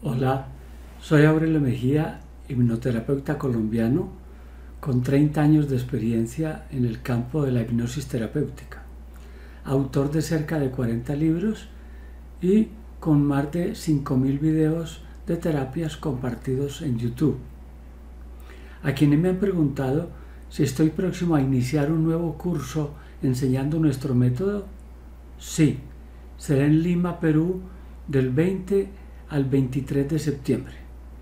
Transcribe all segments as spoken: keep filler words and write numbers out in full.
Hola, soy Aurelio Mejía, hipnoterapeuta colombiano con treinta años de experiencia en el campo de la hipnosis terapéutica, autor de cerca de cuarenta libros y con más de cinco mil videos de terapias compartidos en YouTube. A quienes me han preguntado si estoy próximo a iniciar un nuevo curso enseñando nuestro método, sí, será en Lima, Perú, del veinte al veintitrés de septiembre.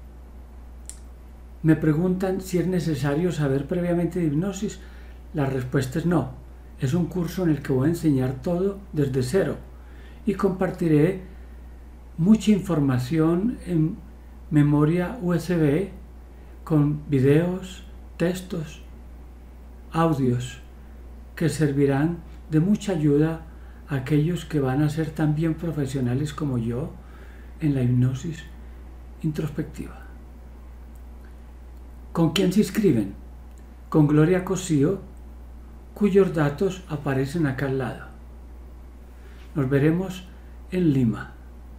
Me preguntan si es necesario saber previamente de hipnosis. La respuesta es no. Es un curso en el que voy a enseñar todo desde cero y compartiré mucha información en memoria U S B con videos, textos, audios que servirán de mucha ayuda a aquellos que van a ser tan bien profesionales como yo en la hipnosis introspectiva. ¿Con quién se inscriben? Con Gloria Cosío, cuyos datos aparecen acá al lado. Nos veremos en Lima.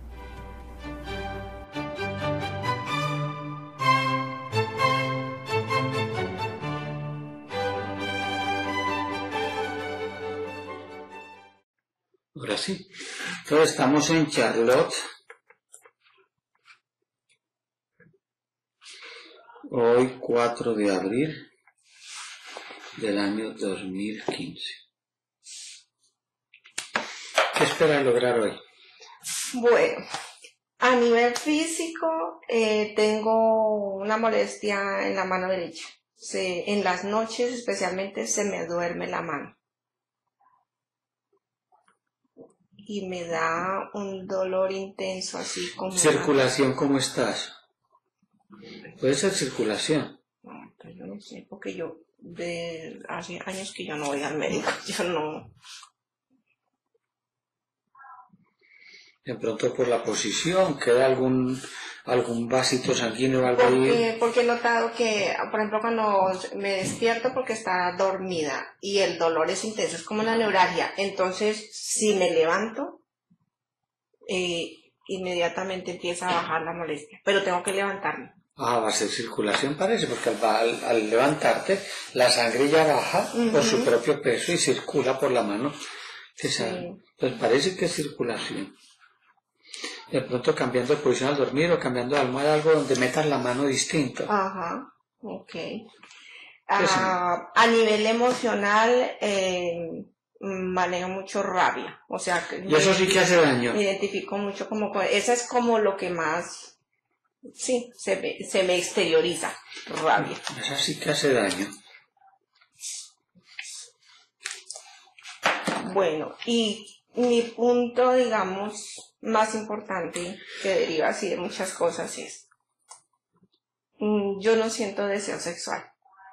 Ahora sí, entonces estamos en Charlotte. Hoy cuatro de abril del año dos mil quince. ¿Qué esperas lograr hoy? Bueno, a nivel físico eh, tengo una molestia en la mano derecha. Se, en las noches especialmente se me duerme la mano. Y me da un dolor intenso así como... ¿Circulación cómo estás? Puede ser circulación. No, pues yo no sé, porque yo de hace años que yo no voy al médico, yo no... De pronto por la posición, queda algún algún vasito sanguíneo o algo ahí. Porque, porque he notado que, por ejemplo, cuando me despierto porque está dormida y el dolor es intenso, es como la neuralgia, entonces si me levanto, eh, inmediatamente empieza a bajar la molestia, pero tengo que levantarme. Ah, va a ser circulación parece, porque al, al, al levantarte la sangre ya baja uh-huh. por su propio peso y circula por la mano. Sí. Pues parece que es circulación. De pronto cambiando de posición al dormir o cambiando de almohada, algo donde metas la mano distinto. Ajá, ok. Ah, a nivel emocional, eh, manejo mucho rabia, o sea... Y eso sí que hace daño. Me identifico mucho como... Esa es como lo que más... Sí, se me, se me exterioriza, rabia. Eso sí que hace daño. Bueno, y mi punto, digamos, más importante, que deriva así de muchas cosas, es... Yo no siento deseo sexual.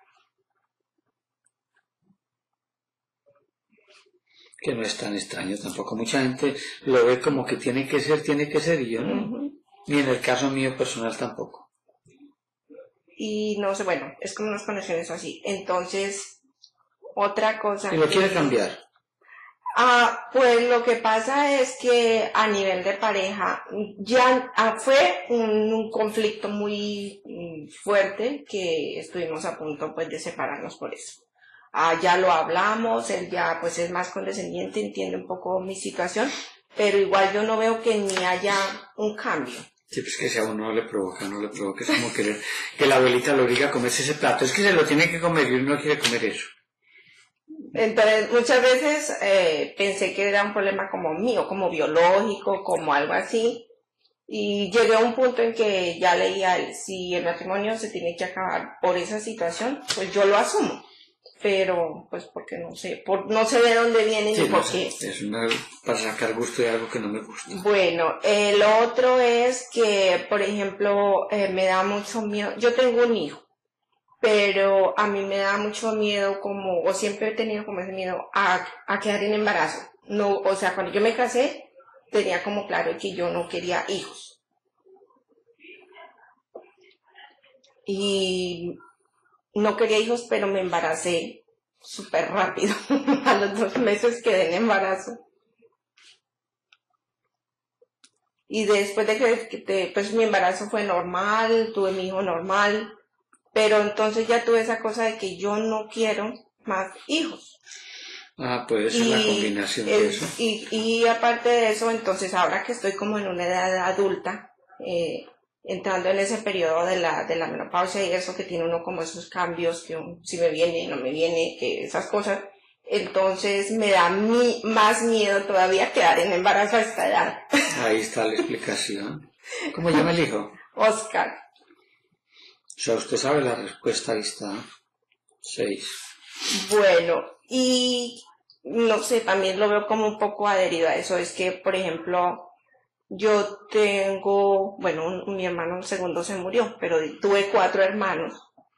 Que no es tan extraño tampoco. Mucha gente lo ve como que tiene que ser, tiene que ser, y yo no. Uh-huh. Ni en el caso mío personal tampoco. Y no sé, bueno, es como unas conexiones así. Entonces, otra cosa... ¿Y lo quiere cambiar? Ah, pues lo que pasa es que a nivel de pareja ya ah, fue un, un conflicto muy mm, fuerte que estuvimos a punto pues de separarnos por eso. Ah, ya lo hablamos, él ya pues es más condescendiente, entiende un poco mi situación, pero igual yo no veo que ni haya un cambio. Sí, pues que si a uno no le provoca, no le provoca, es como querer que la abuelita lo obliga a comerse ese plato, es que se lo tiene que comer y uno no quiere comer eso. Entonces, muchas veces eh, pensé que era un problema como mío, como biológico, como algo así, y llegué a un punto en que ya leía, si el matrimonio se tiene que acabar por esa situación, pues yo lo asumo, pero pues porque no sé, por, no sé de dónde viene sí, ni por no qué. Es una, para sacar gusto de algo que no me gusta. Bueno, el otro es que, por ejemplo, eh, me da mucho miedo, yo tengo un hijo, pero a mí me da mucho miedo como, o siempre he tenido como ese miedo a, a quedar en embarazo. No, o sea, cuando yo me casé, tenía como claro que yo no quería hijos. Y no quería hijos, pero me embaracé súper rápido. A los dos meses quedé en embarazo. Y después de que, que te, pues mi embarazo fue normal, tuve mi hijo normal, pero entonces ya tuve esa cosa de que yo no quiero más hijos. Ah, puede ser la combinación de es, eso. Y, y aparte de eso, entonces ahora que estoy como en una edad adulta, eh, entrando en ese periodo de la, de la menopausia y eso que tiene uno como esos cambios, que un, si me viene, no me viene, que esas cosas, entonces me da mi, más miedo todavía quedar en embarazo a esta edad. Ahí está la explicación. ¿Cómo llama el hijo? Oscar. O sea, usted sabe la respuesta, ahí está. Seis. Bueno, y no sé, también lo veo como un poco adherido a eso. Es que, por ejemplo, yo tengo, bueno, un, mi hermano segundo se murió, pero tuve cuatro hermanos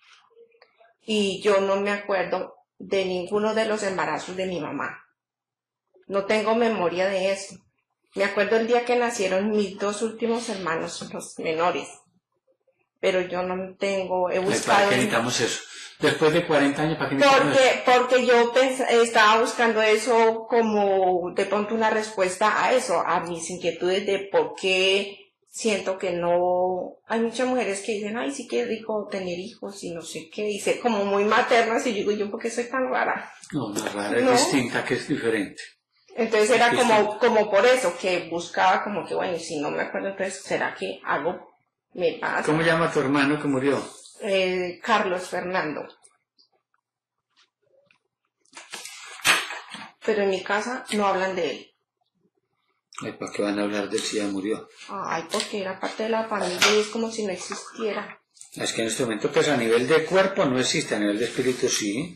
y yo no me acuerdo de ninguno de los embarazos de mi mamá. No tengo memoria de eso. Me acuerdo el día que nacieron mis dos últimos hermanos, los menores, pero yo no tengo, he buscado... ¿Para qué necesitamos eso? Después de cuarenta años, ¿para qué necesitamos porque, eso? Porque yo pens estaba buscando eso como de pronto una respuesta a eso, a mis inquietudes de por qué siento que no... Hay muchas mujeres que dicen, ay, sí que rico tener hijos y no sé qué, y sé como muy maternas, y yo digo, ¿yo por qué soy tan rara? No, no es rara, es ¿No? distinta, que es diferente. Entonces era como, como por eso, que buscaba como que, bueno, y si no me acuerdo, entonces, ¿será que algo me pasa? ¿Cómo llama tu hermano que murió? Eh, Carlos Fernando. Pero en mi casa no hablan de él. Ay, ¿para qué van a hablar de él si ya murió? Ay, porque era parte de la familia y es como si no existiera. Es que en este momento, pues a nivel de cuerpo no existe, a nivel de espíritu sí.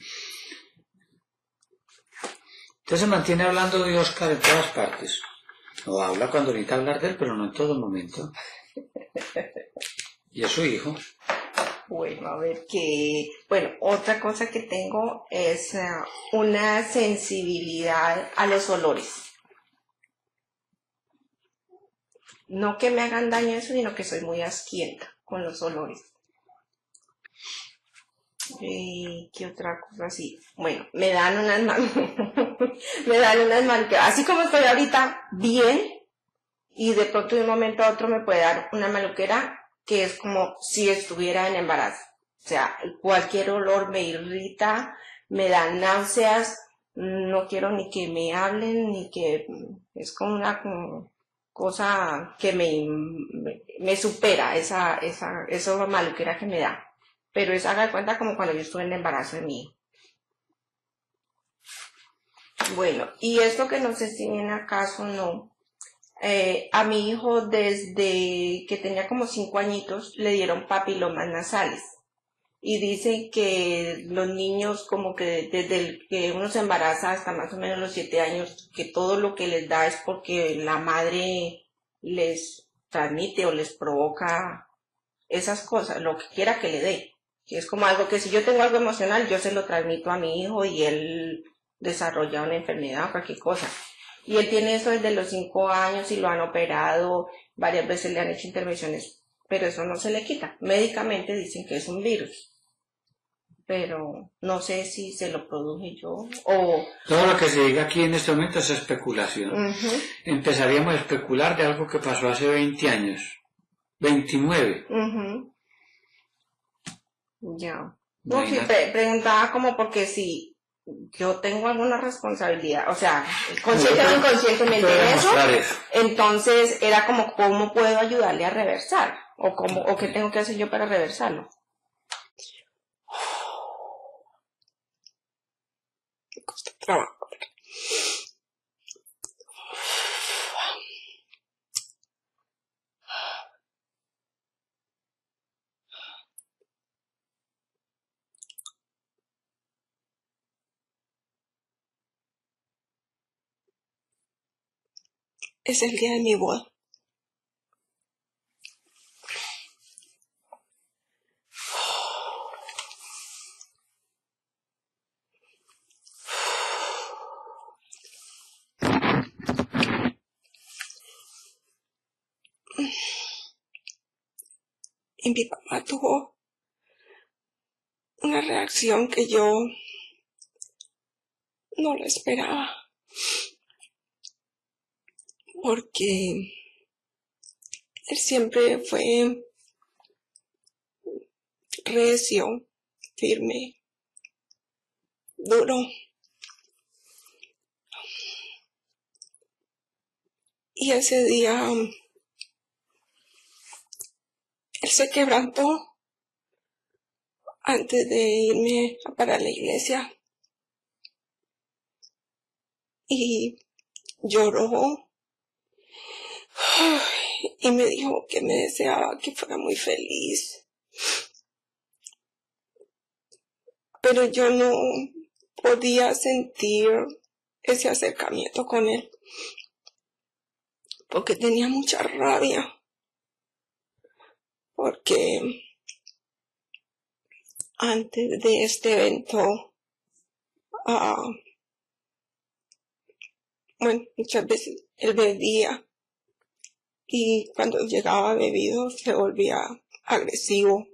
Usted se mantiene hablando de Oscar en todas partes. O habla cuando necesita hablar de él, pero no en todo momento. ¿Y es su hijo? Bueno, a ver que... Bueno, otra cosa que tengo es uh, una sensibilidad a los olores. No que me hagan daño eso, sino que soy muy asquienta con los olores. Eh, ¿Qué otra cosa así? Bueno, me dan unas manos, me dan unas manos, así como estoy ahorita bien, y de pronto de un momento a otro me puede dar una maluquera que es como si estuviera en embarazo. O sea, cualquier olor me irrita, me da náuseas, no quiero ni que me hablen, ni que es como una como cosa que me, me, me supera esa, esa, esa maluquera que me da. Pero eso haga de cuenta como cuando yo estuve en el embarazo de mi hijo. Bueno, y esto que no sé si viene acaso o no, eh, a mi hijo desde que tenía como cinco añitos le dieron papilomas nasales. Y dicen que los niños como que desde el que uno se embaraza hasta más o menos los siete años, que todo lo que les da es porque la madre les transmite o les provoca esas cosas, lo que quiera que le dé. Que es como algo que si yo tengo algo emocional, yo se lo transmito a mi hijo y él desarrolla una enfermedad o cualquier cosa. Y él tiene eso desde los cinco años y lo han operado, varias veces le han hecho intervenciones, pero eso no se le quita. Médicamente dicen que es un virus, pero no sé si se lo produje yo o... Todo lo que se diga aquí en este momento es especulación. Uh-huh. Empezaríamos a especular de algo que pasó hace veinte años, veintinueve. Uh-huh. Ya. No, sí, pre preguntaba como porque si yo tengo alguna responsabilidad, o sea, consciente o inconscientemente de eso, eso, entonces era como cómo puedo ayudarle a reversar, o cómo, o qué tengo que hacer yo para reversarlo. Me cuesta trabajo. Es el día de mi boda. Y mi papá tuvo una reacción que yo no la esperaba. Porque él siempre fue recio, firme, duro. Y ese día él se quebrantó antes de irme para la iglesia y lloró y me dijo que me deseaba que fuera muy feliz, pero yo no podía sentir ese acercamiento con él porque tenía mucha rabia, porque antes de este evento, uh, bueno, muchas veces él bebía y cuando llegaba bebido se volvía agresivo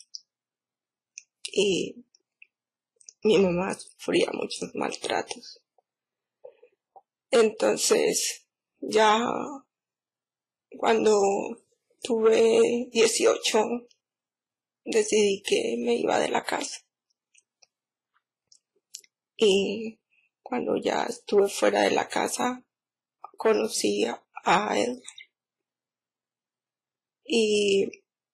y mi mamá sufría muchos maltratos. Entonces, ya cuando tuve dieciocho, decidí que me iba de la casa. Y cuando ya estuve fuera de la casa, conocí a él. Y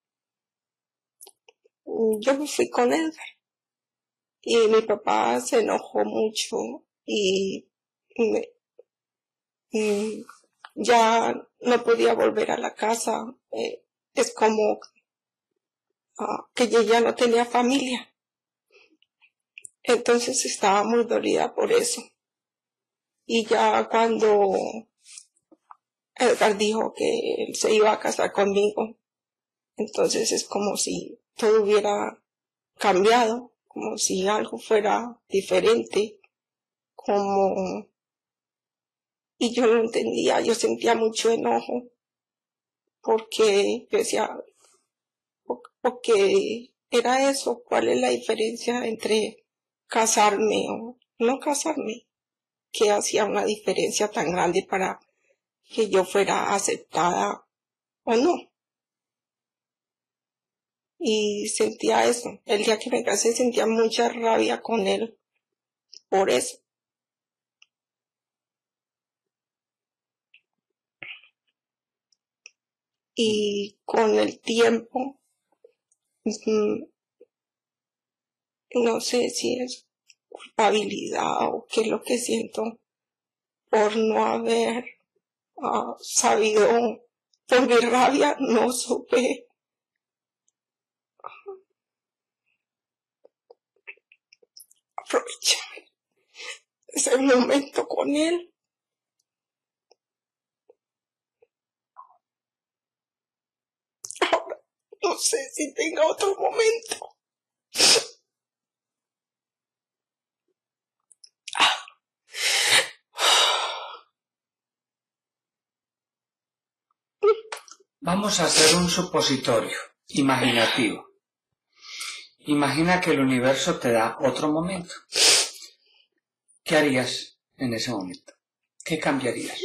yo me fui con él. Y mi papá se enojó mucho y me, y ya no podía volver a la casa. Eh, es como uh, que yo ya no tenía familia. Entonces estaba muy dolida por eso. Y ya cuando Edgar dijo que él se iba a casar conmigo, entonces es como si todo hubiera cambiado, como si algo fuera diferente, como... Y yo no entendía, yo sentía mucho enojo, porque yo decía, porque era eso, ¿cuál es la diferencia entre casarme o no casarme? ¿Qué hacía una diferencia tan grande para que yo fuera aceptada o no? Y sentía eso. El día que me casé sentía mucha rabia con él por eso. Y con el tiempo, no sé si es culpabilidad o qué es lo que siento por no haber uh, sabido, por mi rabia no supe aprovechar ese momento con él. Ahora no sé si tenga otro momento. Vamos a hacer un supositorio imaginativo. Imagina que el universo te da otro momento. ¿Qué harías en ese momento? ¿Qué cambiarías?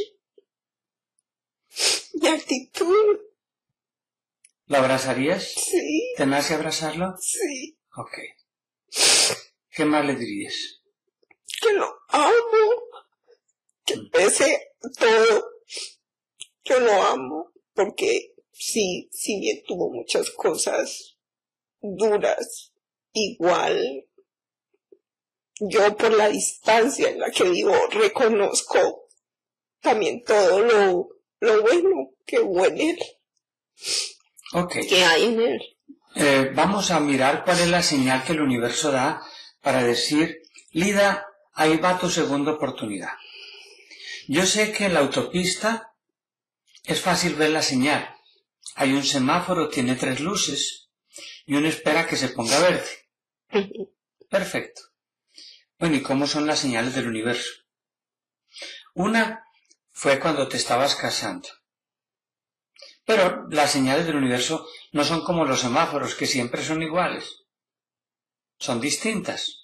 Mi actitud. ¿Lo abrazarías? Sí. ¿Te nace abrazarlo? Sí. Ok. ¿Qué más le dirías? Que lo amo. Que pese todo. Yo lo amo. Porque sí, si bien tuvo muchas cosas duras, igual yo por la distancia en la que vivo reconozco también todo lo, lo bueno que hubo en él. Okay. Que hay en él. Eh, vamos a mirar cuál es la señal que el universo da para decir, Lida, ahí va tu segunda oportunidad. Yo sé que en la autopista es fácil ver la señal. Hay un semáforo, tiene tres luces y uno espera que se ponga verde. Perfecto. Bueno, ¿y cómo son las señales del universo? Una fue cuando te estabas casando. Pero las señales del universo no son como los semáforos, que siempre son iguales. Son distintas.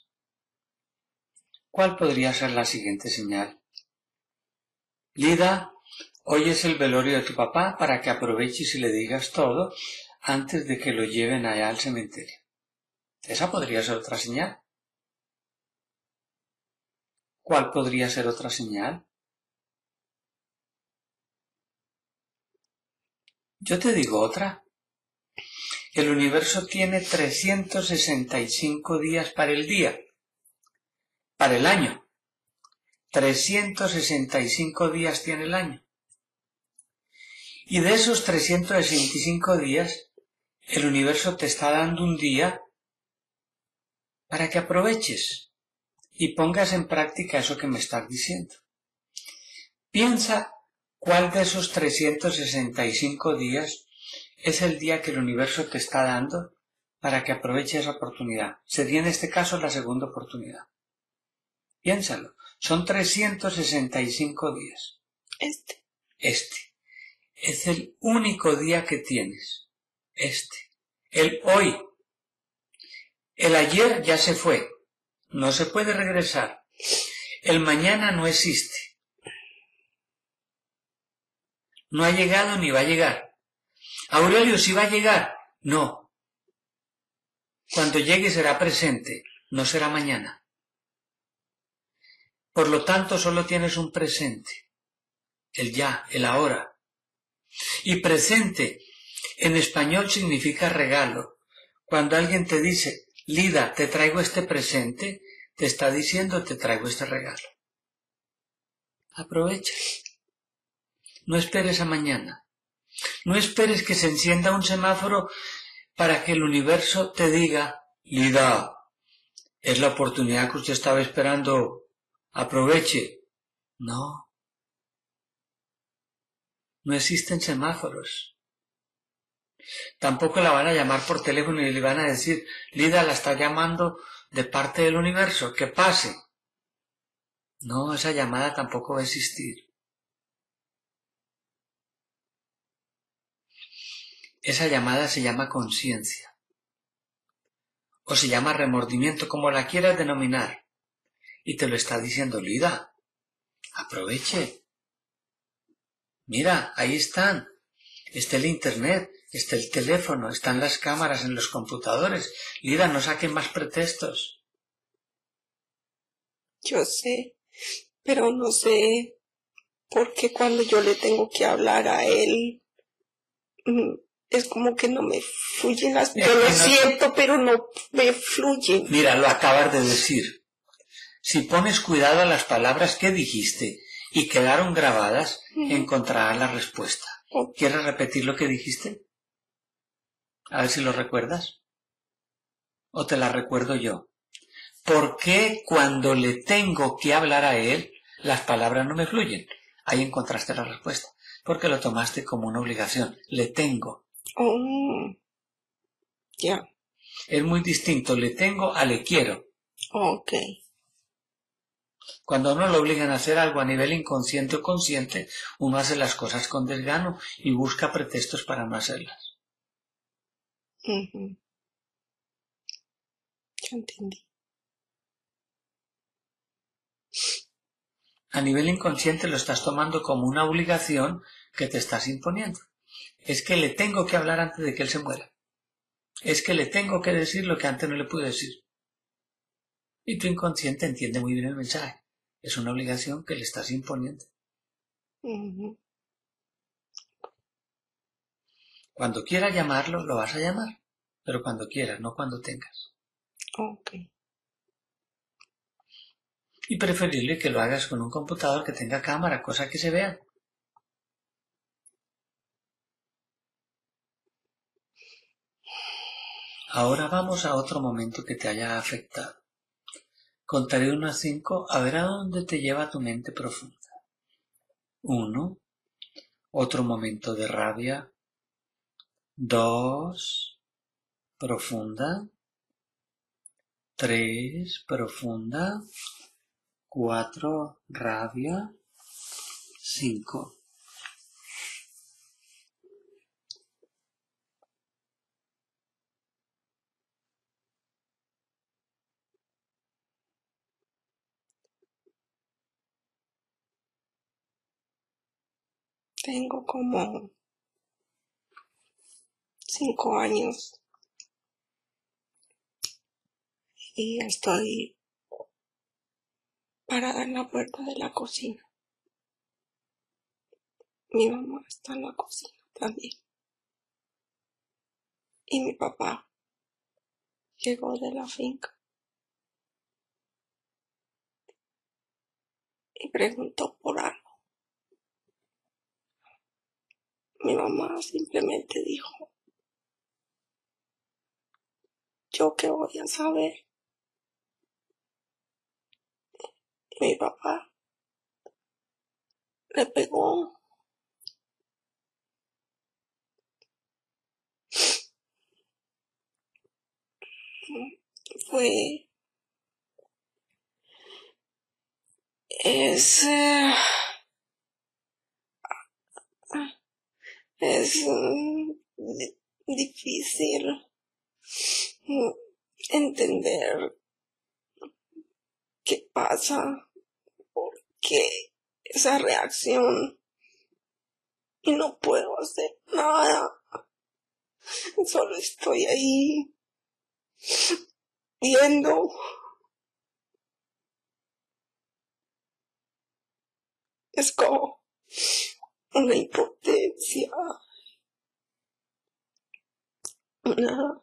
¿Cuál podría ser la siguiente señal? Lida, Hoy es el velorio de tu papá para que aproveches y le digas todo antes de que lo lleven allá al cementerio. Esa podría ser otra señal. ¿Cuál podría ser otra señal? Yo te digo otra. El universo tiene trescientos sesenta y cinco días para el día, para el año. trescientos sesenta y cinco días tiene el año. Y de esos trescientos sesenta y cinco días, el universo te está dando un día para que aproveches y pongas en práctica eso que me estás diciendo. Piensa cuál de esos trescientos sesenta y cinco días es el día que el universo te está dando para que aproveches esa oportunidad. Sería en este caso la segunda oportunidad. Piénsalo. Son trescientos sesenta y cinco días. Este. Este. Es el único día que tienes. Este. El hoy. El ayer ya se fue. No se puede regresar. El mañana no existe. No ha llegado ni va a llegar. Aurelio, ¿sí va a llegar? No. Cuando llegue será presente, no será mañana. Por lo tanto, solo tienes un presente. El ya, el ahora. Y presente, en español significa regalo. Cuando alguien te dice, Lida, te traigo este presente, te está diciendo, te traigo este regalo. Aprovecha. No esperes a mañana. No esperes que se encienda un semáforo para que el universo te diga, Lida, es la oportunidad que usted estaba esperando, aproveche. No. No existen semáforos. Tampoco la van a llamar por teléfono y le van a decir, Lida la está llamando de parte del universo, que pase. No, esa llamada tampoco va a existir. Esa llamada se llama conciencia. O se llama remordimiento, como la quieras denominar. Y te lo está diciendo Lida. Aproveche. Mira, ahí están. Está el internet, está el teléfono, están las cámaras en los computadores. Lida, no saquen más pretextos. Yo sé, pero no sé por qué cuando yo le tengo que hablar a él, es como que no me fluyen las... Yo lo siento, pero no me fluyen. Mira, lo acabas de decir. Si pones cuidado a las palabras que dijiste y quedaron grabadas, uh-huh. encontrarás la respuesta. Okay. ¿Quieres repetir lo que dijiste? A ver si lo recuerdas. ¿O te la recuerdo yo? ¿Por qué cuando le tengo que hablar a él, las palabras no me fluyen? Ahí encontraste la respuesta. Porque lo tomaste como una obligación. Le tengo. Oh. Ya. Yeah. Es muy distinto. Le tengo a le quiero. Ok. Cuando a uno lo obligan a hacer algo a nivel inconsciente o consciente, uno hace las cosas con desgano y busca pretextos para no hacerlas. Uh-huh. Ya entendí. A nivel inconsciente lo estás tomando como una obligación que te estás imponiendo. Es que le tengo que hablar antes de que él se muera. Es que le tengo que decir lo que antes no le pude decir. Y tu inconsciente entiende muy bien el mensaje. Es una obligación que le estás imponiendo. Uh-huh. Cuando quieras llamarlo, lo vas a llamar. Pero cuando quieras, no cuando tengas. Ok. Y preferible que lo hagas con un computador que tenga cámara, cosa que se vea. Ahora vamos a otro momento que te haya afectado. Contaré uno a cinco, a ver a dónde te lleva tu mente profunda. Uno, otro momento de rabia. Dos, profunda. Tres, profunda. Cuatro, rabia. Cinco. tengo como cinco años y estoy parada en la puerta de la cocina. Mi mamá está en la cocina también. Y mi papá llegó de la finca y preguntó por algo. Mi mamá simplemente dijo, ¿yo qué voy a saber? Y mi papá le pegó. Fue... Es... eh, es mm, di- difícil mm, entender qué pasa, por qué esa reacción, y no puedo hacer nada. Solo estoy ahí viendo. Es como una impotencia, una,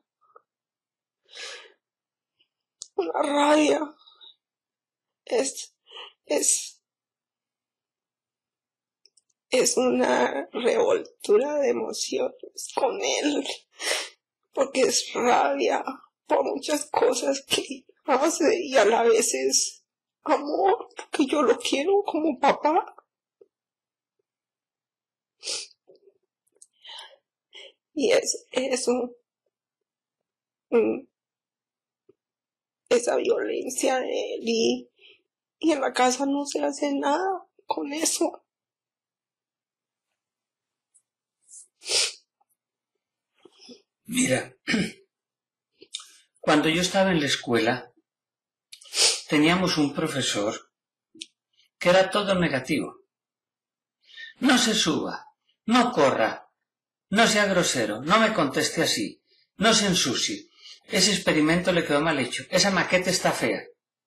una rabia. Es, es, es una revoltura de emociones con él, porque es rabia por muchas cosas que hace y a la vez es amor, porque yo lo quiero como papá. Y es eso, mm, esa violencia de él, y, y en la casa no se hace nada con eso. Mira, cuando yo estaba en la escuela, teníamos un profesor que era todo negativo. No se suba, no corra, no sea grosero, no me conteste así, no se ensucie. Ese experimento le quedó mal hecho, esa maqueta está fea.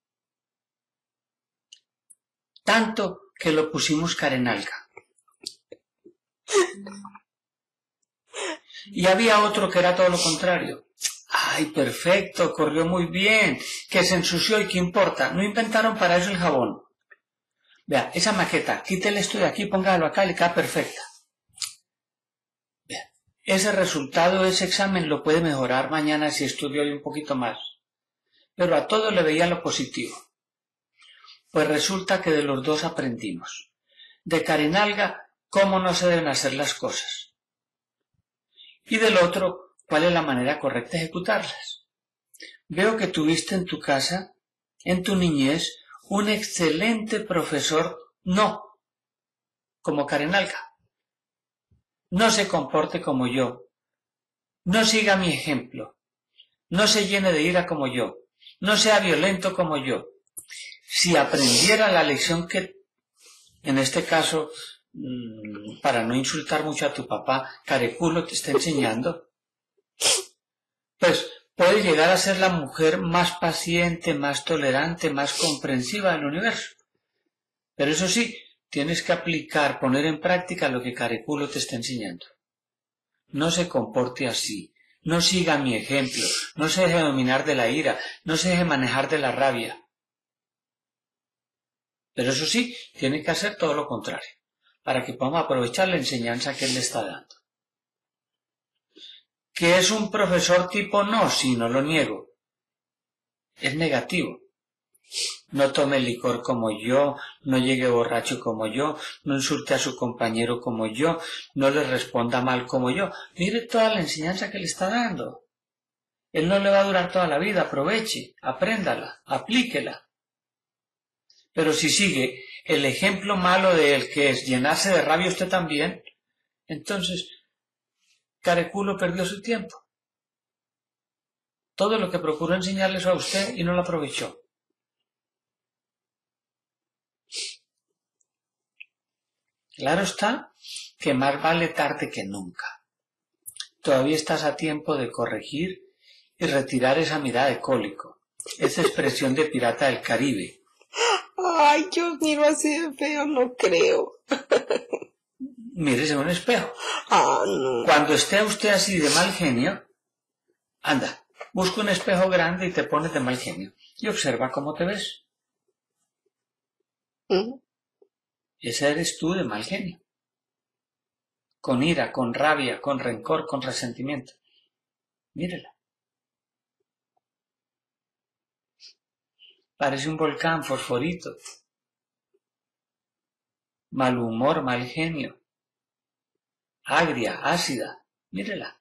Tanto que lo pusimos carenalga. Y había otro que era todo lo contrario. ¡Ay, perfecto! Corrió muy bien. Que se ensució y qué importa. No inventaron para eso el jabón. Vea, esa maqueta, quítele esto de aquí, póngalo acá y le queda perfecta. Vea, ese resultado, ese examen lo puede mejorar mañana si estudia hoy un poquito más. Pero a todo le veía lo positivo. Pues resulta que de los dos aprendimos. De carenalga, cómo no se deben hacer las cosas. Y del otro, cuál es la manera correcta de ejecutarlas. Veo que tuviste en tu casa, en tu niñez, un excelente profesor, no, como carenalga. No se comporte como yo, no siga mi ejemplo, no se llene de ira como yo, no sea violento como yo. Si aprendiera la lección que, en este caso, para no insultar mucho a tu papá, careculo te está enseñando, pues puede llegar a ser la mujer más paciente, más tolerante, más comprensiva del universo. Pero eso sí, tienes que aplicar, poner en práctica lo que careculo te está enseñando. No se comporte así, no siga mi ejemplo, no se deje dominar de la ira, no se deje manejar de la rabia. Pero eso sí, tiene que hacer todo lo contrario, para que podamos aprovechar la enseñanza que él le está dando. ¿Que es un profesor tipo? No, sí, no lo niego. Es negativo. No tome licor como yo, no llegue borracho como yo, no insulte a su compañero como yo, no le responda mal como yo. Mire toda la enseñanza que le está dando. Él no le va a durar toda la vida, aproveche, apréndala, aplíquela. Pero si sigue el ejemplo malo de él, que es llenarse de rabia usted también, entonces careculo perdió su tiempo. Todo lo que procuró enseñarle eso a usted y no lo aprovechó. Claro está que más vale tarde que nunca. Todavía estás a tiempo de corregir y retirar esa mirada de cólico, esa expresión de pirata del Caribe. Ay, yo miro así de feo, no creo. Mírese en un espejo. Ah, no. Cuando esté usted así de mal genio, anda, busca un espejo grande y te pones de mal genio y observa cómo te ves. ¿Mm? Ese eres tú de mal genio. Con ira, con rabia, con rencor, con resentimiento. Mírela. Parece un volcán fosforito. Mal humor, mal genio. Agria, ácida. Mírela.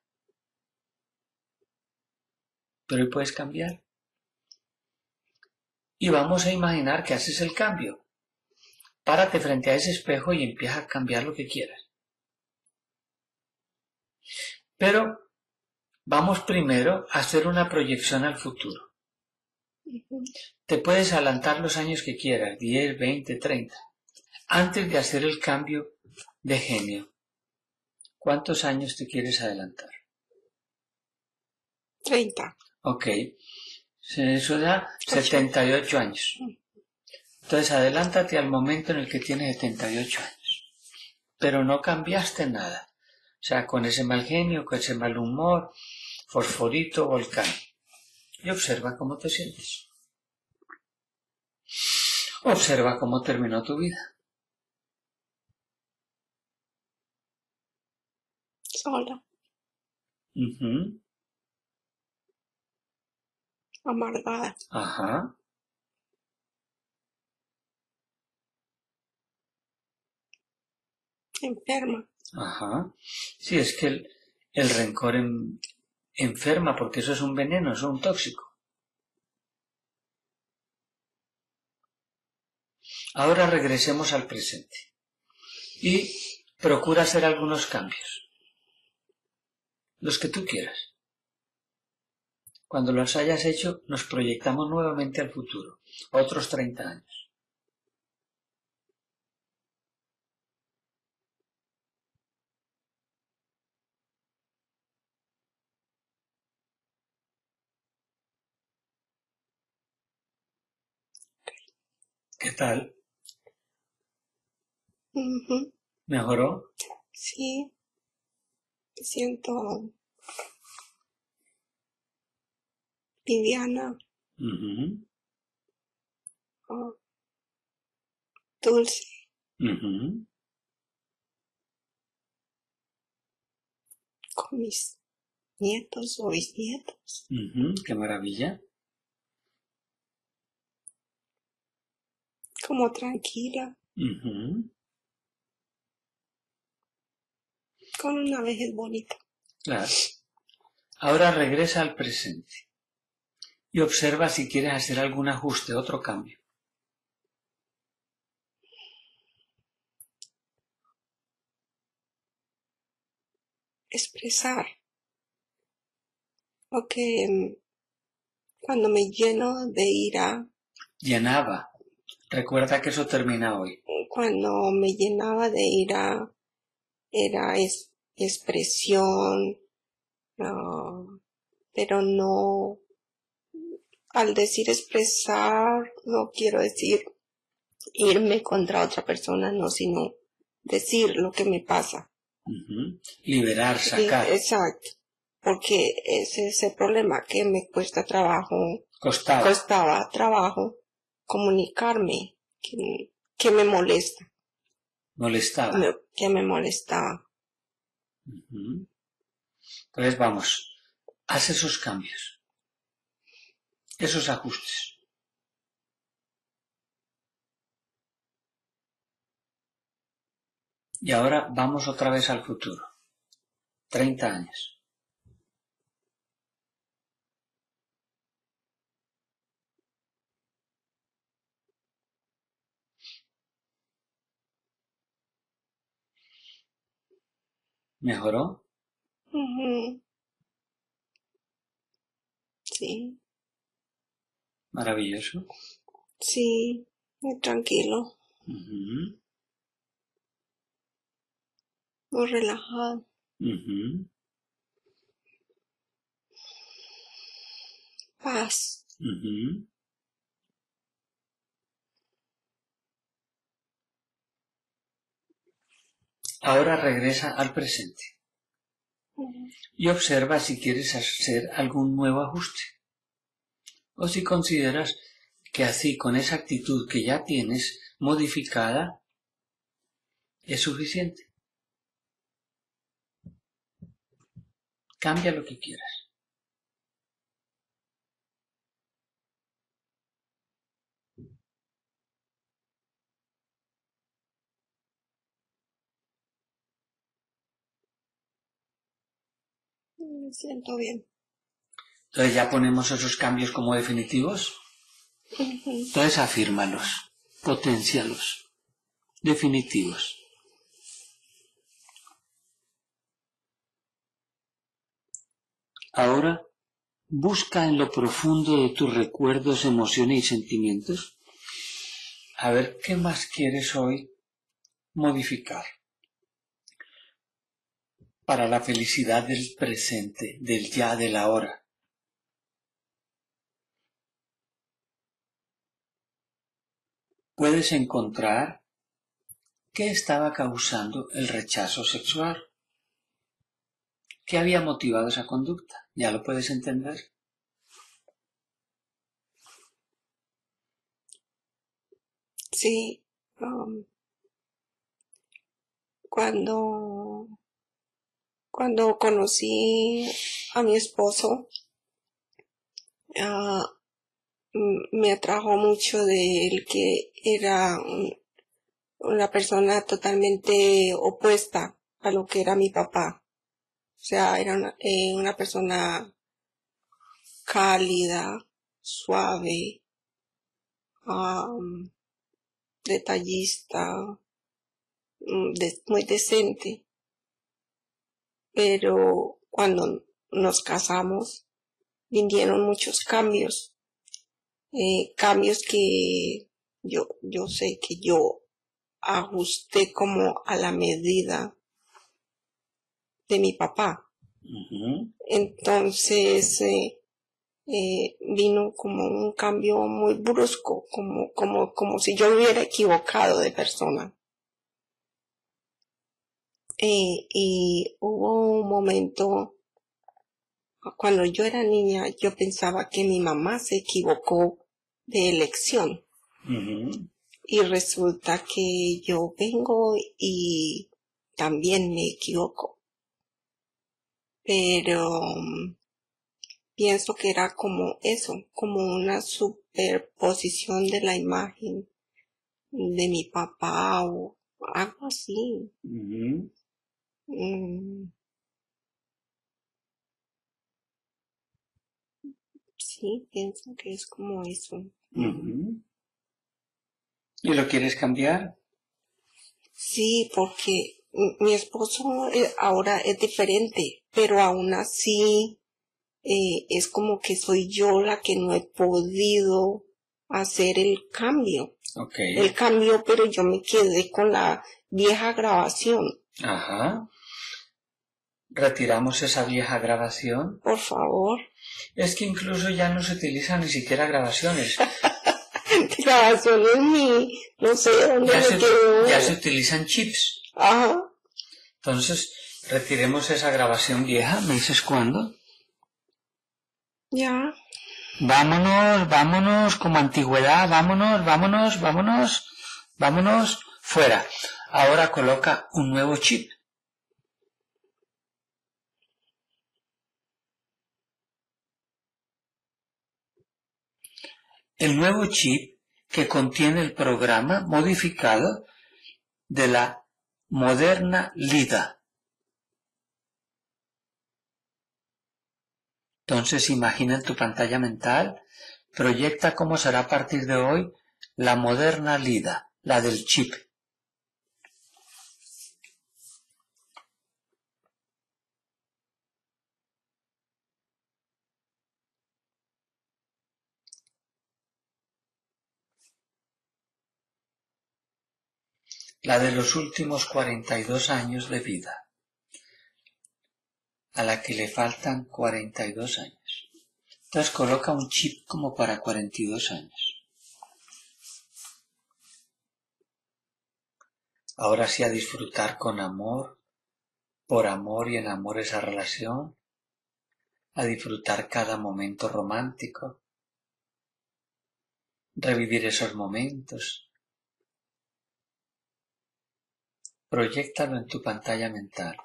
Pero hoy puedes cambiar. Y vamos a imaginar que haces el cambio. Párate frente a ese espejo y empieza a cambiar lo que quieras. Pero vamos primero a hacer una proyección al futuro. Te puedes adelantar los años que quieras, diez, veinte, treinta, antes de hacer el cambio de genio. ¿Cuántos años te quieres adelantar? treinta. Ok, eso da setenta y ocho años. Entonces adelántate al momento en el que tienes setenta y ocho años. Pero no cambiaste nada. O sea, con ese mal genio, con ese mal humor, fosforito, volcán. Y observa cómo te sientes. Observa cómo terminó tu vida. Sola. Uh-huh. Amargada. Ajá. Enferma. Ajá. Sí, es que el, el rencor en, enferma porque eso es un veneno, eso es un tóxico. Ahora regresemos al presente y procura hacer algunos cambios, los que tú quieras. Cuando los hayas hecho, nos proyectamos nuevamente al futuro, otros treinta años. ¿Qué tal? Uh-huh. ¿Mejoró? Sí. Me siento liviana. Uh-huh. Oh, dulce. Uh-huh. Con mis nietos o bisnietos. Uh-huh. ¡Qué maravilla! Como tranquila. Uh-huh. Con una vejez bonita. Claro. Ahora regresa al presente y observa si quieres hacer algún ajuste, otro cambio. Expresar lo que cuando me lleno de ira, Llenaba. Recuerda que eso termina hoy. cuando me llenaba de ira, era es, expresión, no, pero no, al decir expresar, no quiero decir irme contra otra persona, no, sino decir lo que me pasa. Uh-huh. Liberar, sacar. Sí, exacto, porque ese es el problema, que me cuesta trabajo, Costaba. costaba trabajo comunicarme, que, que me molesta, Molestaba. me, que me molestaba. Uh-huh. Entonces vamos, haz esos cambios, esos ajustes. Y ahora vamos otra vez al futuro. treinta años. ¿Mejoró? Uh-huh. Sí, Maravilloso. sí, muy tranquilo. Uh-huh. muy relajado. Uh-huh. Paz. Uh-huh. Ahora regresa al presente Uh-huh. y observa si quieres hacer algún nuevo ajuste o si consideras que así con esa actitud que ya tienes modificada es suficiente. Cambia lo que quieras. Me siento bien. Entonces ya ponemos esos cambios como definitivos. Uh-huh. Entonces afírmalos, potencialos, definitivos. Ahora busca en lo profundo de tus recuerdos, emociones y sentimientos a ver qué más quieres hoy modificar para la felicidad del presente, del ya, del ahora. Puedes encontrar qué estaba causando el rechazo sexual, qué había motivado esa conducta. ¿Ya lo puedes entender? Sí. Um, cuando, cuando conocí a mi esposo, uh, me atrajo mucho de él, que era un, una persona totalmente opuesta a lo que era mi papá. O sea, era una, eh, una persona cálida, suave, um, detallista, de, muy decente. Pero cuando nos casamos, vinieron muchos cambios. Eh, cambios que yo, yo sé que yo ajusté como a la medida de mi papá. Uh-huh. Entonces eh, eh, vino como un cambio muy brusco, como, como, como si yo hubiera equivocado de persona. Eh, y hubo un momento, cuando yo era niña, yo pensaba que mi mamá se equivocó de elección. Uh-huh. Y resulta que yo vengo y también me equivoco. Pero um, pienso que era como eso, como una superposición de la imagen de mi papá o algo así. Uh-huh. Mm, sí, pienso que es como eso. Uh-huh. ¿Y lo quieres cambiar? Sí, porque mi esposo ahora es diferente, pero aún así eh, es como que soy yo la que no he podido hacer el cambio. Okay. El cambio, pero yo me quedé con la vieja grabación. Ajá. Retiramos esa vieja grabación. Por favor. Es que incluso ya no se utilizan ni siquiera grabaciones. Grabaciones ni, no sé dónde ya, me se, quedó. ya se utilizan chips. Ajá. Entonces, retiremos esa grabación vieja. ¿Me dices cuándo? Ya. Vámonos, vámonos como antigüedad, vámonos, vámonos, vámonos, vámonos, fuera. Ahora coloca un nuevo chip. El nuevo chip que contiene el programa modificado de la moderna LIDA. Entonces imagina en tu pantalla mental, proyecta cómo será a partir de hoy la moderna LIDA, la del chip. La de los últimos cuarenta y dos años de vida. a la que le faltan cuarenta y dos años. Entonces coloca un chip como para cuarenta y dos años. Ahora sí, a disfrutar con amor, por amor y en amor esa relación, a disfrutar cada momento romántico, revivir esos momentos. Proyéctalo en tu pantalla mental.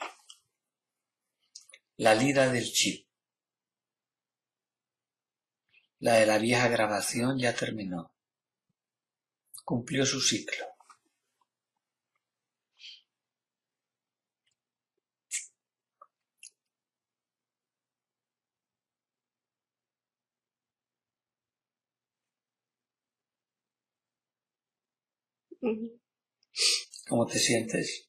La lira del chip. La de la vieja grabación ya terminó. Cumplió su ciclo. ¿Cómo te sientes?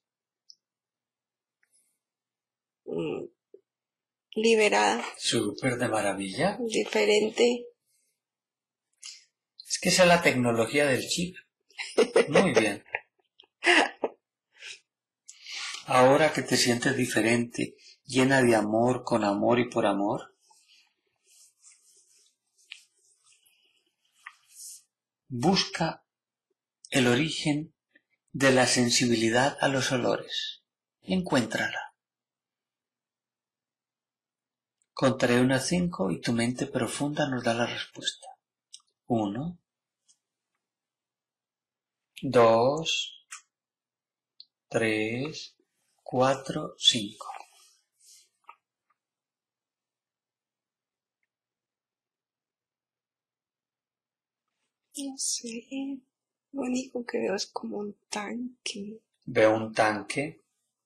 Liberada. Súper de maravilla. Diferente. Es que esa es la tecnología del chip. Muy bien. Ahora que te sientes diferente, llena de amor, con amor y por amor, busca el origen de la sensibilidad a los olores. Encuéntrala. Contaré unas cinco y tu mente profunda nos da la respuesta. Uno, dos, tres, cuatro, cinco. No sé, lo único que veo es como un tanque. Veo un tanque.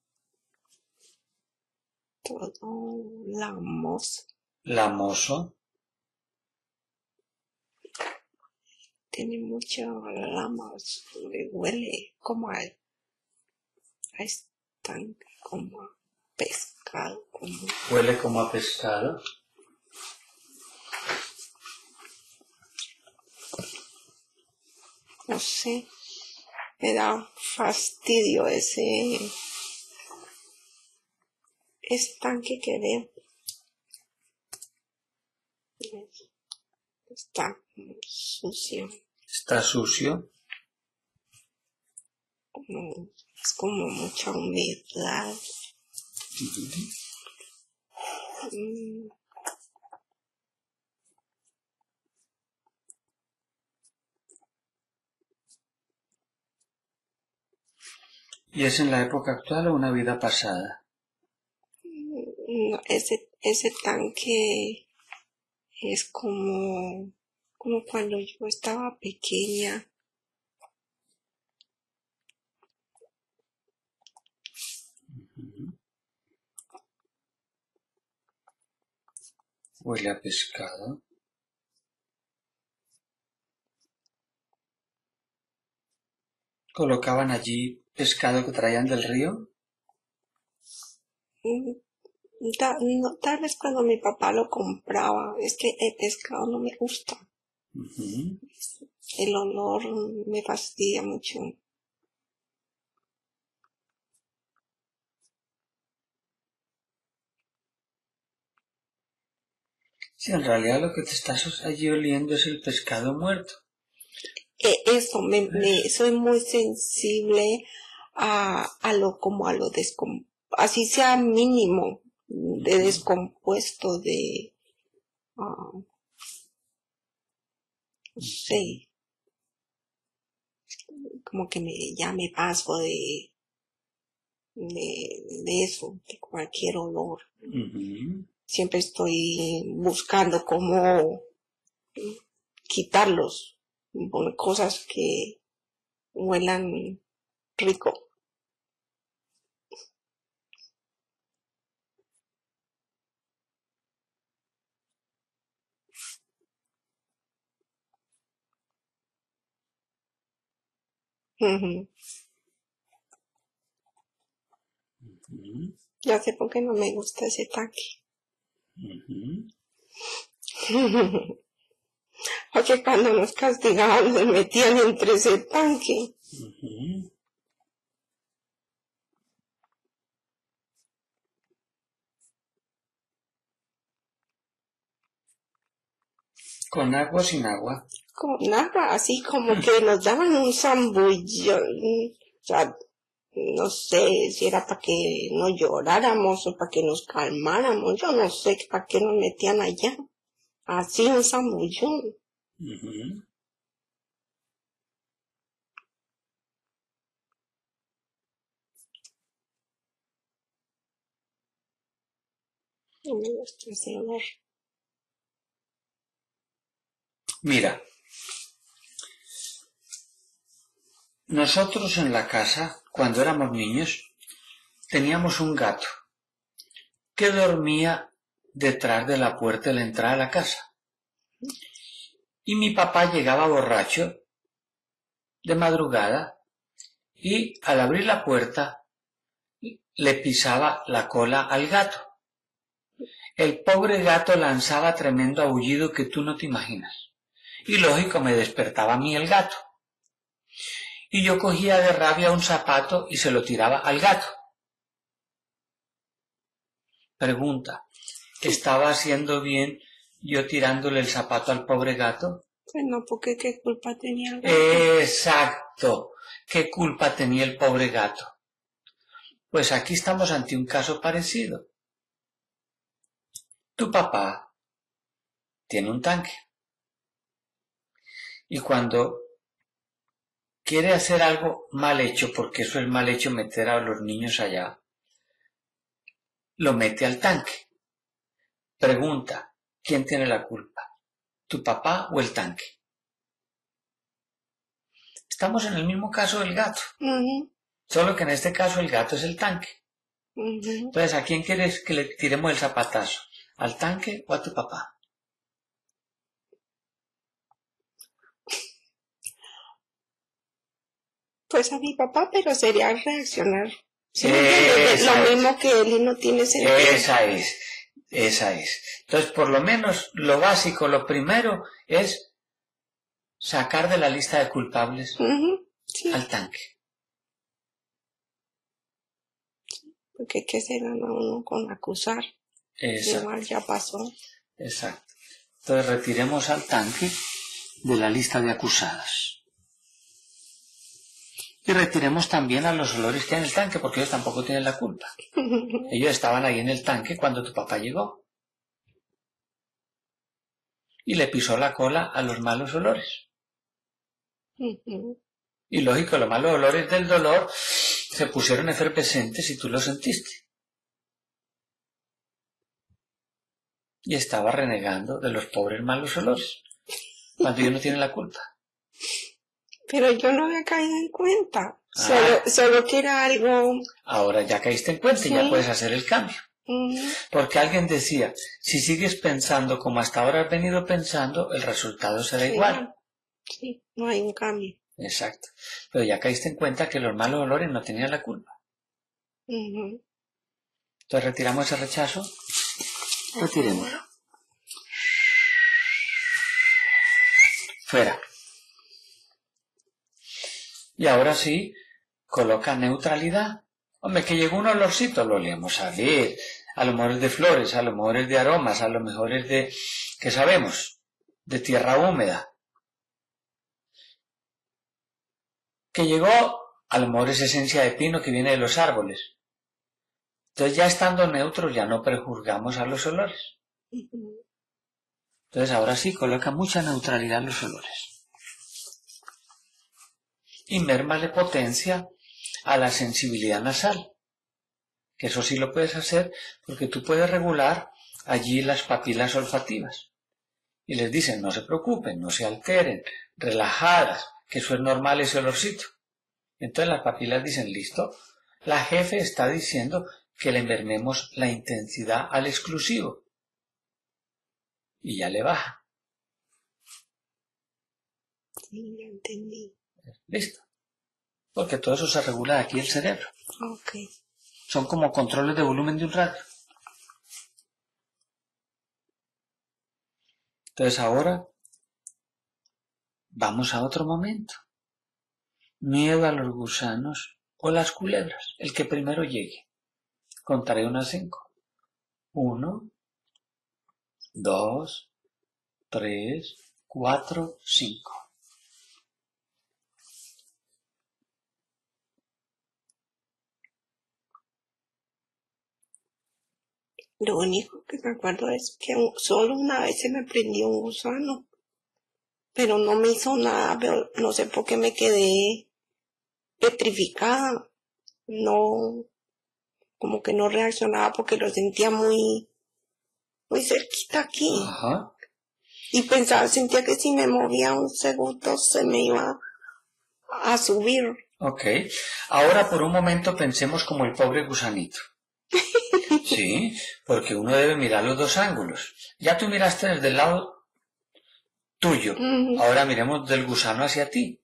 Todo lamoso. Lamoso. Tiene muchas lamas. Me huele como a, a estanque, como a pescado. Como... Huele como a pescado. No sé. Me da fastidio ese estanque que veo. Está sucio. Está sucio. Como, es como mucha humedad. Uh-huh. Mm. ¿Y es en la época actual o una vida pasada? No, ese, ese tanque es como, como cuando yo estaba pequeña. Uh-huh. Huele a pescado. ¿Colocaban allí pescado que traían del río? Ta, no, tal vez cuando mi papá lo compraba, es que el pescado no me gusta. Uh-huh. El olor me fastidia mucho. Sí, en realidad lo que te estás allí oliendo es el pescado muerto. Eso, me, me, soy muy sensible a, a lo como a lo descompuesto, así sea mínimo, de descompuesto, de, uh, no sé, como que me, ya me paso de, de, de eso, de cualquier olor. Uh-huh. Siempre estoy buscando cómo quitarlos, poner cosas que huelan rico. Uh-huh. Uh-huh. Ya sé por qué no me gusta ese tanque. Uh-huh. Porque cuando nos castigaban nos metían entre ese tanque. Uh-huh. ¿Con agua o sin agua? Con agua, así como que nos daban un zambullón. O sea, no sé si era para que no lloráramos o para que nos calmáramos. Yo no sé para qué nos metían allá. Así un zambullón. Uh-huh. No me gusta ese olor. Mira, nosotros en la casa, cuando éramos niños, teníamos un gato que dormía detrás de la puerta de la entrada de la casa. Y mi papá llegaba borracho de madrugada y al abrir la puerta le pisaba la cola al gato. El pobre gato lanzaba tremendo aullido que tú no te imaginas. Y lógico, me despertaba a mí el gato. Y yo cogía de rabia un zapato y se lo tiraba al gato. Pregunta, ¿estaba haciendo bien yo tirándole el zapato al pobre gato? Pues no, porque qué culpa tenía el gato. Exacto. ¿Qué culpa tenía el pobre gato? Pues aquí estamos ante un caso parecido. Tu papá tiene un tanque. Y cuando quiere hacer algo mal hecho, porque eso es mal hecho meter a los niños allá, lo mete al tanque. Pregunta, ¿quién tiene la culpa? ¿Tu papá o el tanque? Estamos en el mismo caso del gato. Uh-huh. Solo que en este caso el gato es el tanque. Uh-huh. Entonces, ¿a quién quieres que le tiremos el zapatazo? ¿Al tanque o a tu papá? Pues a mi papá, pero sería reaccionar. ¿Sí? Esa Lo es. mismo que él y no tiene sentido. Esa es, esa es. Entonces, por lo menos, lo básico, lo primero es sacar de la lista de culpables Uh-huh. Sí. al tanque. Porque qué se gana uno con acusar. Exacto. Igual ya pasó. Exacto. Entonces, retiremos al tanque de la lista de acusadas. Y retiremos también a los olores que hay en el tanque, porque ellos tampoco tienen la culpa. Ellos estaban ahí en el tanque cuando tu papá llegó. Y le pisó la cola a los malos olores. Uh-huh. Y lógico, los malos olores del dolor se pusieron efervescentes y tú lo sentiste. Y estaba renegando de los pobres malos olores, cuando ellos no tienen la culpa. Pero yo no había caído en cuenta. Ah. Solo, solo que era algo... Ahora ya caíste en cuenta y Sí. ya puedes hacer el cambio. Uh-huh. Porque alguien decía, si sigues pensando como hasta ahora has venido pensando, el resultado será Sí. igual. Sí, no hay un cambio. Exacto. Pero ya caíste en cuenta que los malos olores no tenían la culpa. Uh-huh. Entonces retiramos ese rechazo. Retirémoslo. Fuera. Y ahora sí, coloca neutralidad. Hombre, que llegó un olorcito, lo leemos salir. A lo mejor es de flores, a lo mejor es de aromas, a lo mejor es de, ¿qué sabemos? De tierra húmeda. Que llegó, a lo mejor es esencia de pino que viene de los árboles. Entonces ya estando neutros ya no prejuzgamos a los olores. Uh-huh. Entonces ahora sí, coloca mucha neutralidad en los olores. Y mérmale potencia a la sensibilidad nasal. Que eso sí lo puedes hacer porque tú puedes regular allí las papilas olfativas. Y les dicen, no se preocupen, no se alteren, relajadas, que eso es normal ese olorcito. Entonces las papilas dicen, listo, la jefe está diciendo que le mermemos la intensidad al exclusivo. Y ya le baja. Sí, ya entendí. Listo. Porque todo eso se regula aquí el cerebro. Ok. Son como controles de volumen de un radio. Entonces ahora vamos a otro momento. Miedo a los gusanos o las culebras. El que primero llegue. Contaré unas cinco. Uno, dos, tres, cuatro, cinco. Lo único que me acuerdo es que un- solo una vez se me prendió un gusano, pero no me hizo nada, pero no sé por qué me quedé petrificada. No, como que no reaccionaba porque lo sentía muy, muy cerquita aquí. Ajá. Y pensaba, sentía que si me movía un segundo se me iba a subir. Ok. Ahora por un momento pensemos como el pobre gusanito. Sí, porque uno debe mirar los dos ángulos. Ya tú miraste desde el lado tuyo. Mm, Ahora miremos del gusano hacia ti.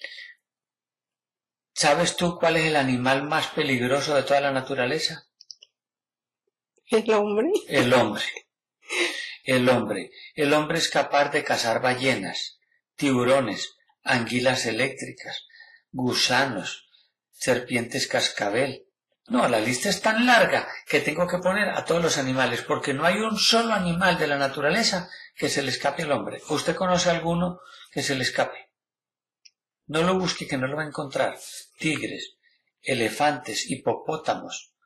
¿Sabes tú cuál es el animal más peligroso de toda la naturaleza? el hombre. El hombre. El hombre. El hombre es capaz de cazar ballenas, tiburones, anguilas eléctricas, gusanos, serpientes cascabel. No, la lista es tan larga que tengo que poner a todos los animales, porque no hay un solo animal de la naturaleza que se le escape al hombre. ¿Usted conoce alguno que se le escape? No lo busque, que no lo va a encontrar. Tigres, elefantes, hipopótamos.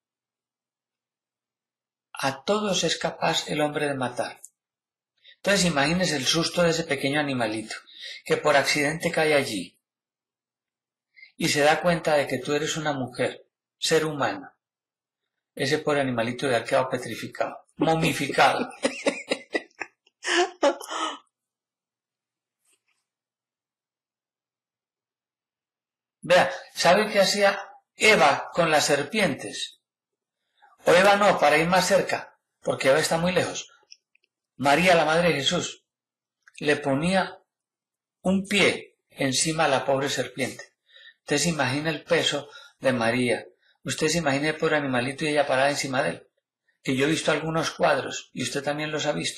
A todos es capaz el hombre de matar. Entonces imagínese el susto de ese pequeño animalito, que por accidente cae allí y se da cuenta de que tú eres una mujer, ser humano. Ese pobre animalito de ha quedado petrificado, momificado. Vea, ¿sabe qué hacía Eva con las serpientes? O Eva no, para ir más cerca, porque Eva está muy lejos. María, la madre de Jesús, le ponía un pie encima a la pobre serpiente. Usted se imagina el peso de María. Usted se imagina el pobre animalito y ella parada encima de él. Que yo he visto algunos cuadros y usted también los ha visto.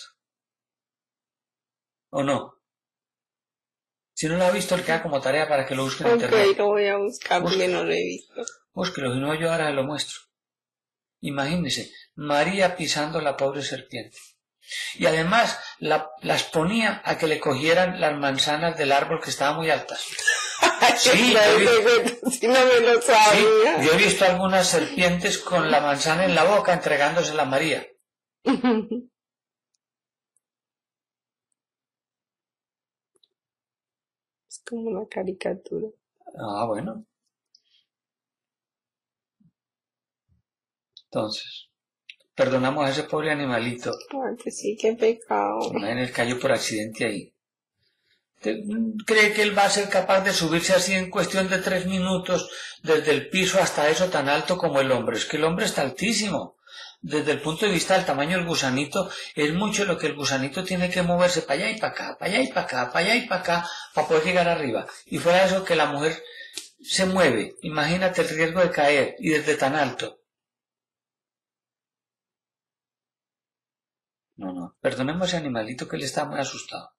¿O no? Si no lo ha visto, le queda como tarea para que lo busque en Ok, internet. lo voy a buscar porque Búsquelo. no lo he visto. Búsquelo, si no yo ahora lo muestro. Imagínese, María pisando la pobre serpiente. Y además la, las ponía a que le cogieran las manzanas del árbol que estaban muy altas. Sí, yo he visto, Si no me lo sí, sabía. yo he visto algunas serpientes con la manzana en la boca entregándosela a María. Es como una caricatura. Ah, bueno. Entonces, perdonamos a ese pobre animalito. Ay, pues sí, qué pecado. Imagínese, cayó por accidente ahí. ¿Cree que él va a ser capaz de subirse así en cuestión de tres minutos desde el piso hasta eso tan alto como el hombre? Es que el hombre está altísimo. Desde el punto de vista del tamaño del gusanito, es mucho lo que el gusanito tiene que moverse para allá y para acá, para allá y para acá, para allá y para acá, para poder llegar arriba. Y fuera de eso que la mujer se mueve, imagínate el riesgo de caer y desde tan alto. No, no, perdonemos a ese animalito que él está muy asustado.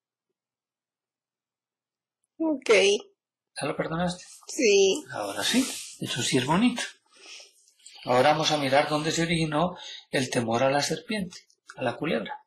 Ok, ¿Ya lo perdonaste? sí. Ahora sí, eso sí es bonito. Ahora vamos a mirar dónde se originó el temor a la serpiente, a la culebra.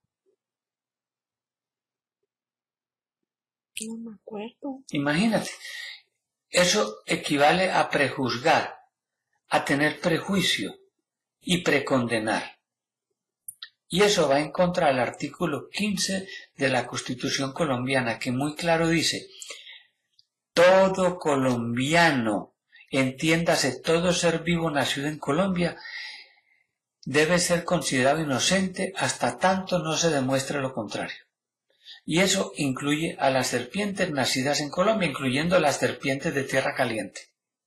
No me acuerdo. Imagínate, eso equivale a prejuzgar, a tener prejuicio y precondenar. Y eso va en contra del artículo quince de la Constitución colombiana, que muy claro dice: todo colombiano, entiéndase todo ser vivo nacido en Colombia, debe ser considerado inocente hasta tanto no se demuestre lo contrario. Y eso incluye a las serpientes nacidas en Colombia, incluyendo las serpientes de tierra caliente.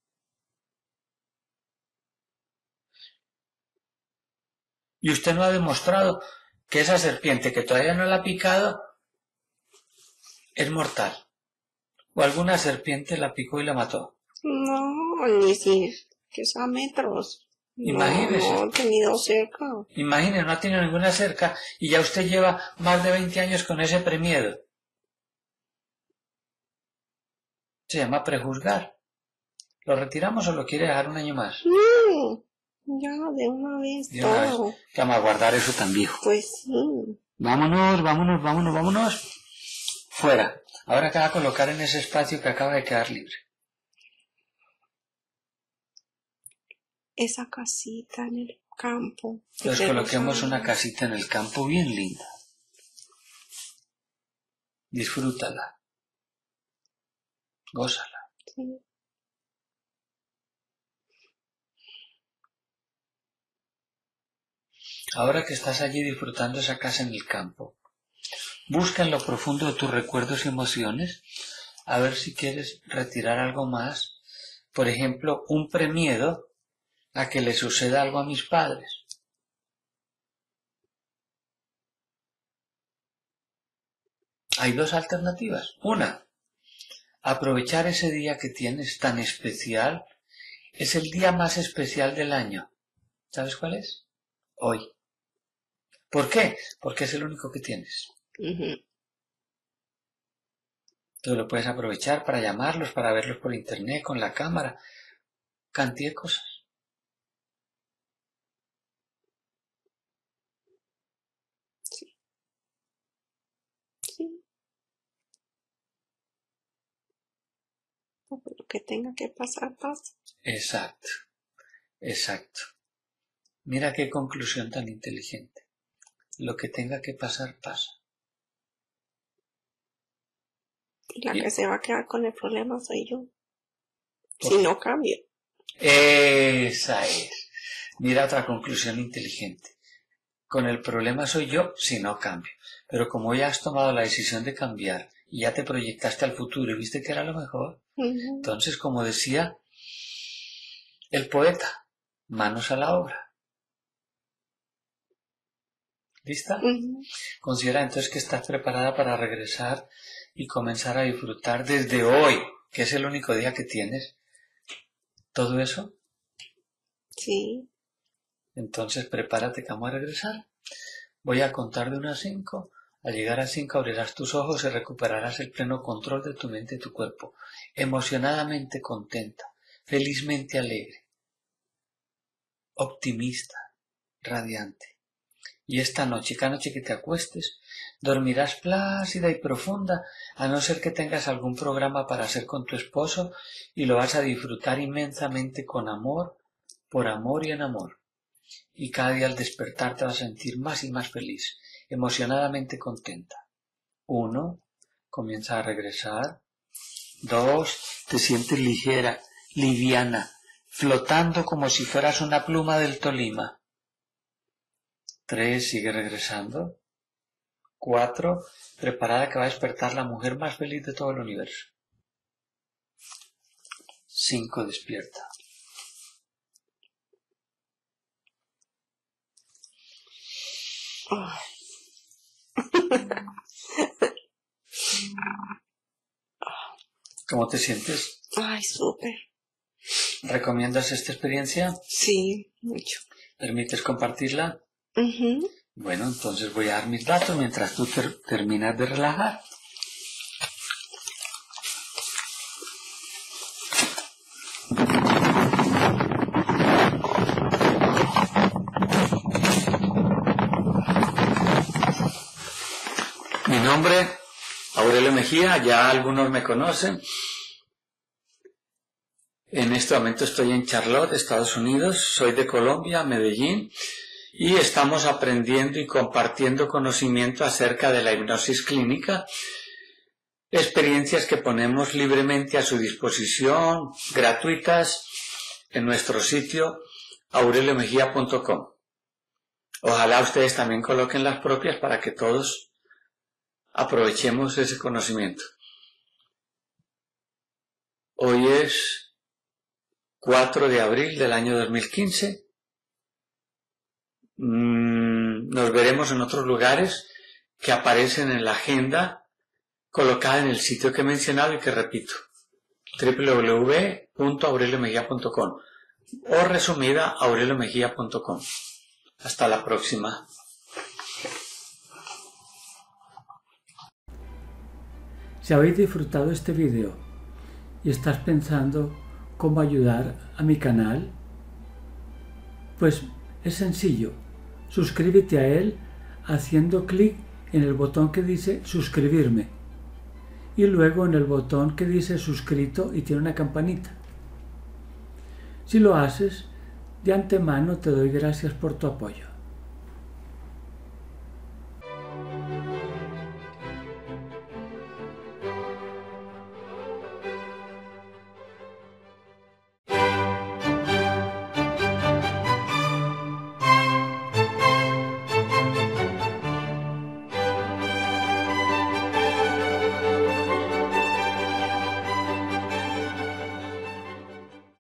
Y usted no ha demostrado que esa serpiente que todavía no la ha picado es mortal. O alguna serpiente la picó y la mató. No, ni si que es a metros. Imagínese. No, no he tenido cerca. Imagine, no ha tenido ninguna cerca y ya usted lleva más de veinte años con ese premiedo. Se llama prejuzgar. ¿Lo retiramos o lo quiere dejar un año más? No, ya de una vez De una todo. vez. Vamos a guardar eso tan viejo. Pues sí. Vámonos, vámonos, vámonos, vámonos. Fuera. Ahora acaba de colocar en ese espacio que acaba de quedar libre. Esa casita en el campo. Entonces coloquemos una casita en el campo bien linda. Disfrútala. Gózala. Sí. Ahora que estás allí disfrutando esa casa en el campo, busca en lo profundo de tus recuerdos y emociones a ver si quieres retirar algo más. Por ejemplo, un premiedo a que le suceda algo a mis padres. Hay dos alternativas. Una, aprovechar ese día que tienes tan especial. Es el día más especial del año. ¿Sabes cuál es? Hoy. ¿Por qué? Porque es el único que tienes. Uh-huh. Tú lo puedes aprovechar para llamarlos, para verlos por internet, con la cámara. Cantidad de cosas. Sí. Sí. Lo que tenga que pasar, pasa. Exacto. Exacto. Mira qué conclusión tan inteligente. Lo que tenga que pasar, pasa. Y la ¿Y? que se va a quedar con el problema soy yo. Si no cambio. Esa es. Mira otra conclusión inteligente. Con el problema soy yo si no cambio. Pero como ya has tomado la decisión de cambiar y ya te proyectaste al futuro y viste que era lo mejor, Uh-huh. entonces, como decía el poeta, manos a la obra. ¿Lista? Uh-huh. Considera entonces que estás preparada para regresar y comenzar a disfrutar desde hoy, que es el único día que tienes, todo eso. Sí. Entonces prepárate que vamos a regresar. Voy a contar de uno a cinco. Al llegar a cinco abrirás tus ojos y recuperarás el pleno control de tu mente y tu cuerpo, emocionadamente contenta, felizmente alegre, optimista, radiante. Y esta noche, cada noche que te acuestes, dormirás plácida y profunda, a no ser que tengas algún programa para hacer con tu esposo, y lo vas a disfrutar inmensamente con amor, por amor y en amor. Y cada día al despertar te vas a sentir más y más feliz, emocionadamente contenta. Uno, comienza a regresar. Dos, te sientes ligera, liviana, flotando como si fueras una pluma del Tolima. Tres, sigue regresando. Cuatro, preparada que va a despertar la mujer más feliz de todo el universo. Cinco, despierta. Ay. ¿Cómo te sientes? Ay, súper. ¿Recomiendas esta experiencia? Sí, mucho. ¿Permites compartirla? Uh-huh. Bueno, entonces voy a dar mis datos mientras tú ter- terminas de relajar. Mi nombre, Aurelio Mejía, ya algunos me conocen. En este momento estoy en Charlotte, Estados Unidos, soy de Colombia, Medellín, y estamos aprendiendo y compartiendo conocimiento acerca de la hipnosis clínica, experiencias que ponemos libremente a su disposición, gratuitas, en nuestro sitio aurelio mejía punto com. Ojalá ustedes también coloquen las propias para que todos aprovechemos ese conocimiento. Hoy es cuatro de abril del año dos mil quince. Mm, nos veremos en otros lugares que aparecen en la agenda colocada en el sitio que he mencionado y que repito, doble u doble u doble u punto aurelio mejía punto com o resumida aurelio mejía punto com. Hasta la próxima. Si habéis disfrutado este video y estás pensando cómo ayudar a mi canal, pues es sencillo. Suscríbete a él haciendo clic en el botón que dice suscribirme y luego en el botón que dice suscrito y tiene una campanita. Si lo haces, de antemano te doy gracias por tu apoyo.